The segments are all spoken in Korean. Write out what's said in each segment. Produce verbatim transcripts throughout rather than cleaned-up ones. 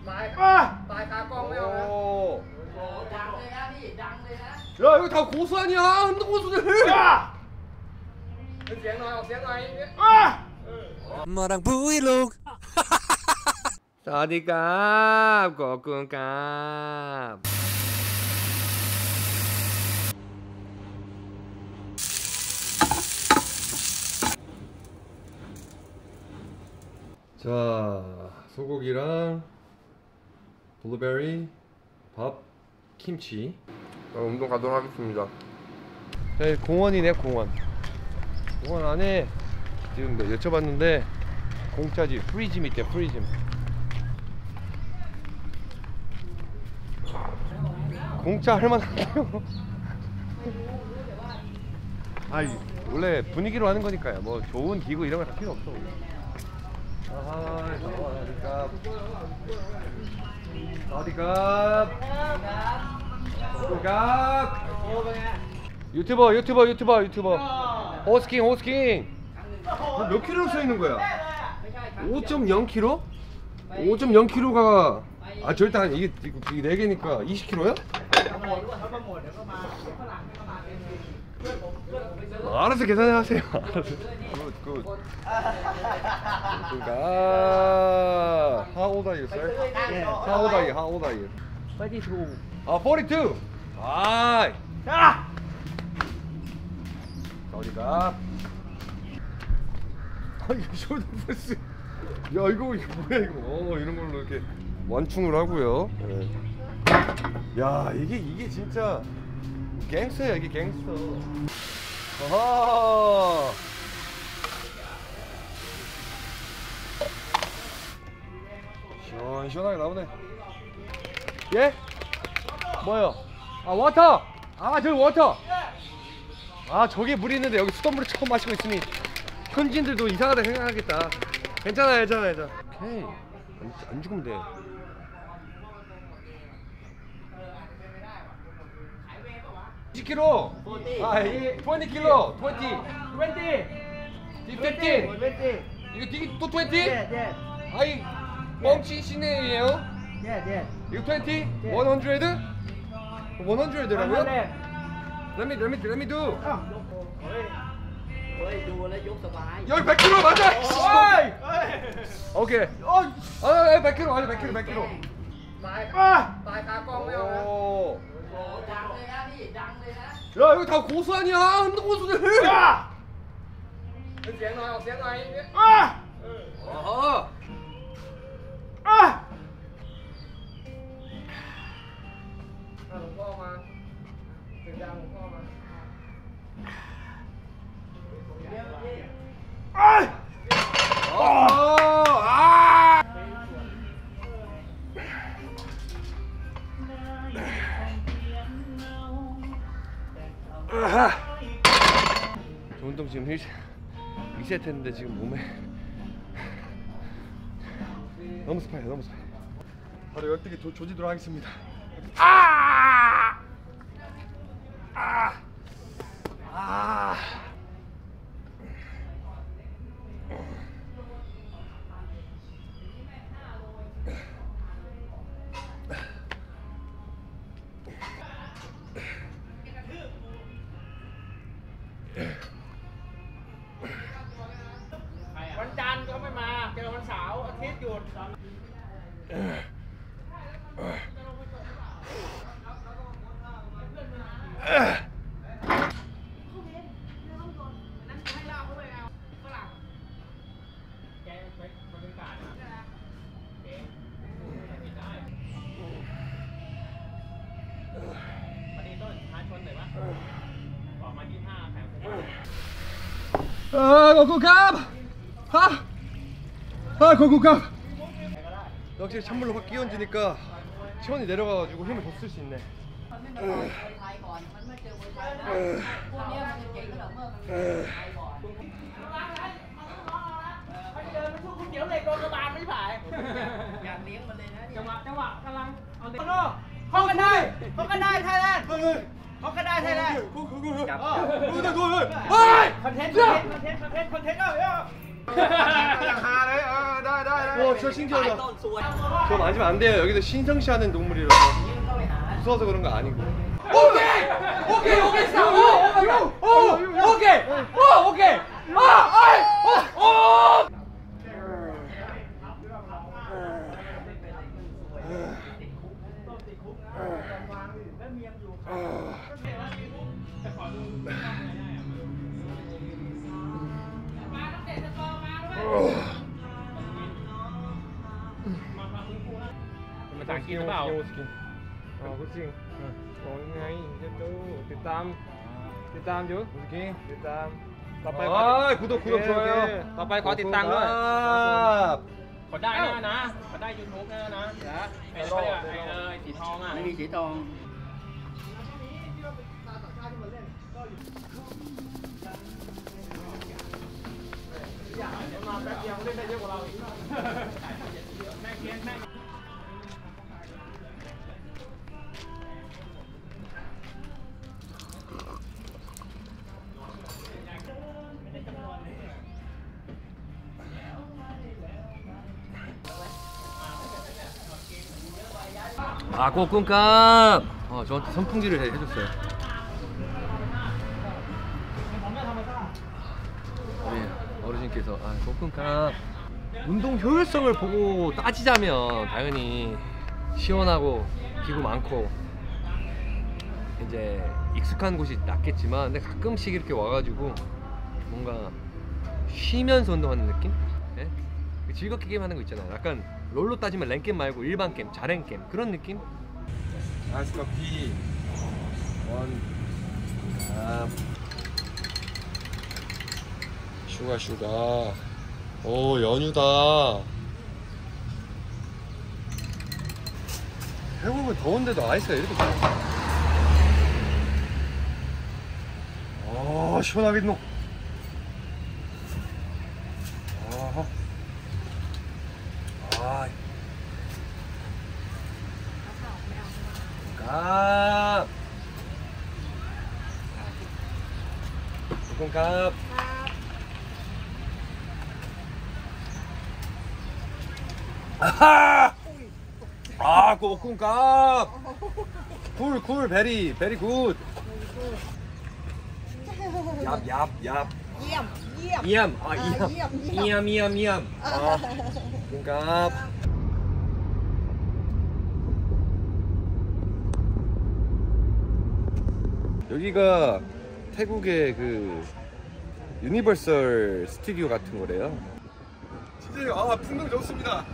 ตายตายคากล้องไม่เอานะดังเลยนะพี่ดังเลยนะ야 여기 다 고수 아니야? 한도 고수들. 야!เสียงหน่อยออกเสียงหน่อย마랑 브이로그. สวัสดีครับขอบคุณครับ자 소고기랑 블루베리 밥 김치. 운동 가도록 하겠습니다. 네, 공원이네 공원. 공원 안에 지금 여쭤봤는데 공짜지 프리짐 있대 프리짐. 공짜 할만한데요. 아이 원래 분위기로 하는 거니까요. 뭐 좋은 기구 이런 거 다 필요 없어. 아, 어디가? 어디가? 어디가? 유튜버 유튜버 유튜버 유튜버. 호스킹 호스킹. 몇 킬로 써 있는 거야? 오 점 영 킬로? 오 점 영 킬로가 아 절대 아니 이게 이게 네 개니까 이십 킬로야? 아, 알아서 계산하세요. 굿 굿. 그러니까 How old are you, sir? How old are you? How old are you? forty-two. 아, forty-two. 아. 야. 어디가? 아, 이거 숄더 프레스. 야, 이거 이거 뭐야 이거? 어, 이런 걸로 이렇게 완충을 하고요. 네. 야, 이게 이게 진짜 갱스터야, 이게 갱스터. 아하. 시원시원하게 나오네. 예? 뭐요? 아 워터! 아 저기 워터! 아 저기 물이 있는데 여기 수돗물을 처음 마시고 있으니 현지인들도 이상하다 생각하겠다. 괜찮아 괜찮아 괜찮아. 오케이 안, 안 죽으면 돼. 이십 킬로! 아 이게 이십 킬로! 이십! 이십! fifteen! 이거 되게 또 이십? 네, 네. 아이 뻥치 시내예요? 네, 네. 이거 이십? 백? 백이라고요? Let me, let me, let me do. 여기 백 킬로 맞아! 오케이. 아, 백 킬로 맞아, 백 킬로, 백 킬로.ตายคากล้องไม่เอานะดังเลยนะพี่ดังเลยนะ야 여기 다 고수 아니야? 한도 고수들. 야! เสียงหน่อยออกเสียงหน่อยอ่ะอ๋ออ่ะหลวงพ่อมาเสียงดังหลวงพ่อมาเอ้ยอ๋ออ่ะ저 운동 지금 일 세트 했는데 지금 몸에 너무 습해요 너무 습해. 바로 열뜨기 조지도록 하겠습니다. 아! 아! 아!วันจันทร์ก็ไม่มาเจอวันเสาร์อาทิตย์หยุด아, 고고갑! 아! 아, 고고갑! 역시 찬물로 확 끼얹으니까 시원히 내려가가지고 힘을 더 쓸 수 있네. 콘텐츠 콘텐츠 콘텐츠 콘텐츠 야! 와 진짜 신기하다. 저 만지면 안 돼요. 여기서 신성시하는 동물이라서 무서워서 그런 거 아니고. 오케이! 오케이! 오케이! 스탑! 오! 오! 오케이! 오! 오케이! 아! 아이! 오! 오! ภาษาอังกฤษหรือเปล่าอ๋อคุณจริงโอ้ยไงเจ้าตู้ติดตามติดตามอยู่โอเคติดตามต่อไป 아, 구독, 구독, 좋아요. ต่อไปขอติดตามด้วย 아, ขอได้นะนะขอได้ยูทูบนะนะไอ้เขาเรียกไอ้เออสีทองอ่ะไม่มีสีทองมาแป๊บเดียวเล่นได้เยอะกว่าเราอีกแม่เกี้ยนแม่ 아, 꼬꿈값. 어, 저한테 선풍기를 해- 해줬어요. 우리 어르신께서 아, 꼬꿈값. 운동 효율성을 보고 따지자면 당연히 시원하고 기구 많고 이제 익숙한 곳이 낫겠지만, 근데 가끔씩 이렇게 와가지고 뭔가 쉬면서 운동하는 느낌? 예? 즐겁게 게임하는 거 있잖아요. 약간 롤로 따지면 랭겜 말고 일반 게임, 자랭 게임 그런 느낌? 아이스 커피 원 아, 슈가 슈가. 오, 연유다. 태국은 더운데도 아이스가 이렇게 좋아. 아, 시원하겠노. 아하. 아. 값. 값. 아하! 아, 꼬꿈값. 쿨, 쿨, 베리, 베리 굿. 얍, 얍, 얍. เยี่ยม เยี่ยม 이암, 아, 아, 이암. 이암, 이암, 이암, 이암. 아, 꼬꿈값. 여기가 태국의 그 유니버설 스튜디오 같은 거래요. 진짜 아 풍경 좋습니다.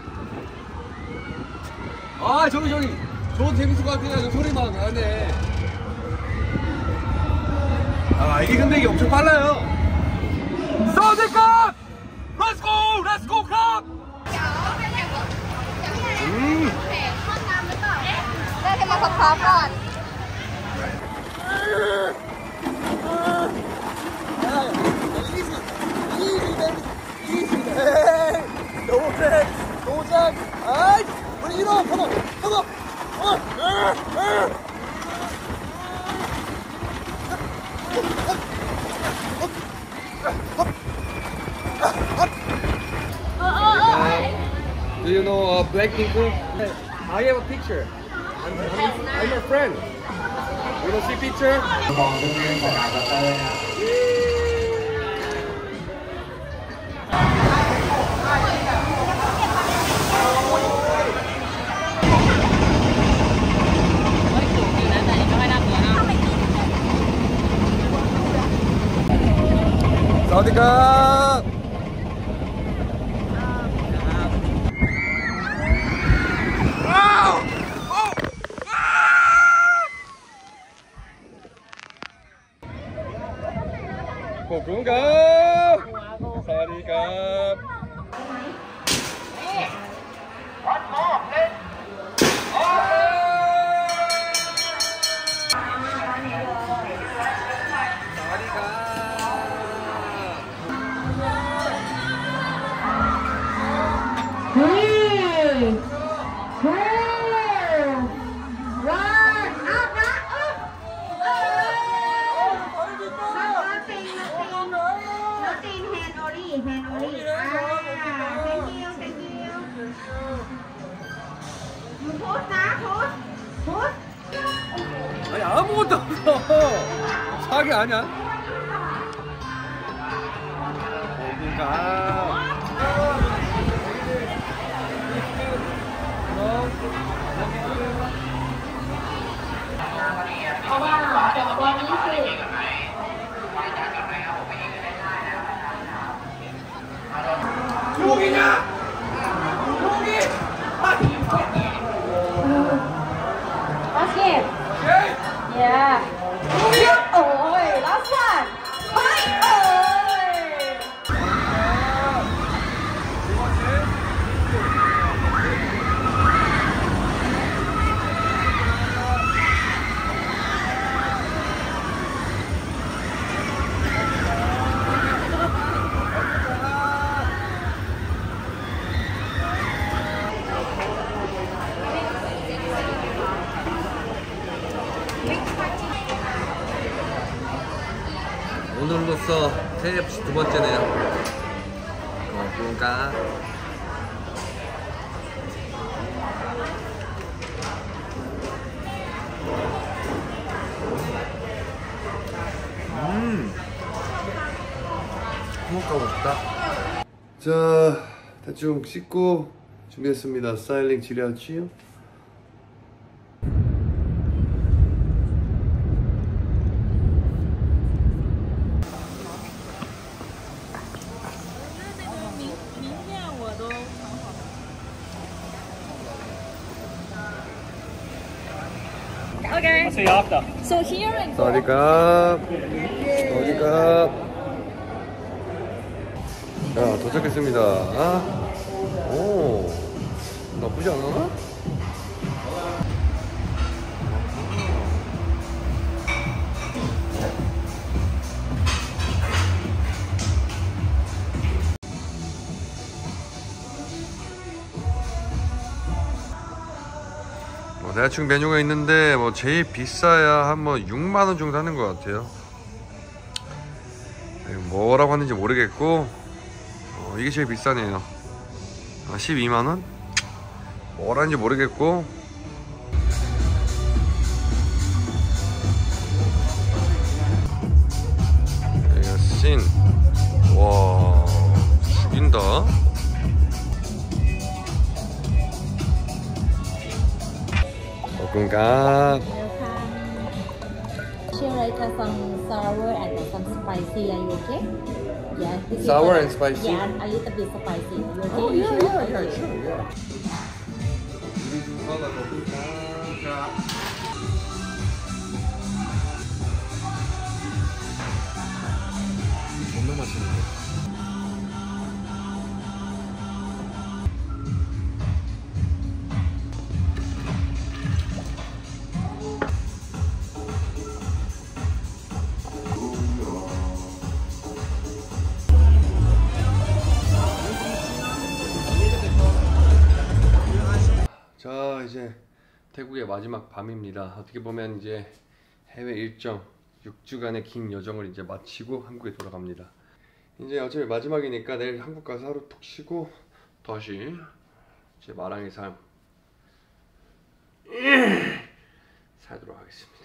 아 저기 저기 저거 재밌을 것 같아요. 저 소리만 나네. 아 이게 근데 이게 엄청 빨라요. 서울컵! Let's go! Let's go club! 음. ได้ให้มาสักพักก่อน 노잼! 노잼! 아이! 우리 일어나! 컴온! 컴온! 어! Do you know uh, Blackpink? I have a picture. I'm, I'm, I'm a friend. You wanna see picture? 사우디캅! 꼬꿈갑! 사우디캅! three, two, one, up, up, up. Nothing, nothing. 아니 아무것도 없어. 사기 아니야? 어딘가. 용이냐? 용이! Last game. 오케이! Yeah. 용이야! Oh, last one. Hi. Oh. 두 번째. 오늘로써 케이에프씨 두 번째네요. 어, 그런가? 음, 한번 가고 싶다. 자, 대충 씻고 준비했습니다. 스타일링 지려치요. Okay. I'll see you after. So here and 사와디캅. 사와디캅. 자, 도착했습니다. 오, 나쁘지 않아? 뭐 대충 메뉴가 있는데 뭐 제일 비싸야 한 뭐 육만 원 정도 하는 것 같아요. 뭐라고 하는지 모르겠고 어, 이게 제일 비싸네요. 아, 십이만 원? 뭐라는지 모르겠고 여기가 씬. 와, 죽인다. 볶음밥. Sure, like some sour and some spicy. Are you okay? Yeah. this is Sour for- and spicy? Yeah, a little bit spicy. You okay? Oh, You yeah, sure? yeah, yeah, sure, yeah. 존나 맛있는데. 자, 이제 태국의 마지막 밤입니다. 어떻게 보면 이제 해외 일정 육 주간의 긴 여정을 이제 마치고 한국에 돌아갑니다. 이제 어차피 마지막이니까 내일 한국 가서 하루 푹 쉬고 다시 제 마랑의 삶 살도록 하겠습니다.